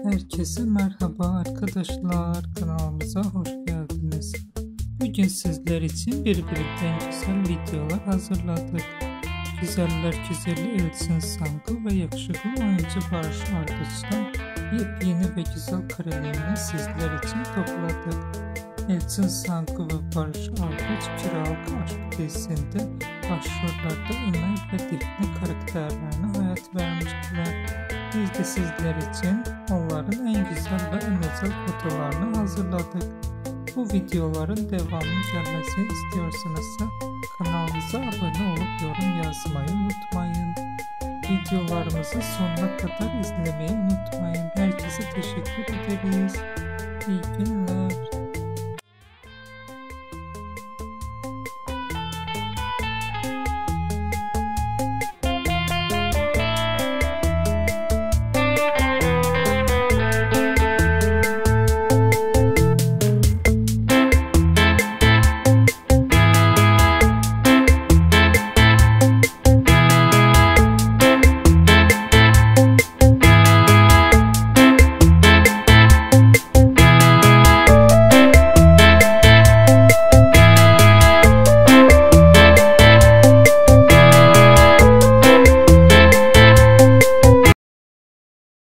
Herkese merhaba arkadaşlar, kanalımıza hoş geldiniz. Bugün sizler için birbirinden güzel videolar hazırladık. Güzeller güzeli Elçin Sangu ve yakışıklı oyuncu Barış Arduç'tan yepyeni ve güzel karelerini sizler için topladık. Elçin Sangu ve Barış Arduç Kiralık Aşk dizisinde başrollerde Ömer ve Defne karakterlerine hayat vermiştiler. Biz de sizler için onların en güzel ve en özel fotolarını hazırladık. Bu videoların devamı gelmesini istiyorsanız kanalımıza abone olup yorum yazmayı unutmayın. Videolarımızı sonuna kadar izlemeyi unutmayın. Herkese teşekkür ederiz. İyi günler.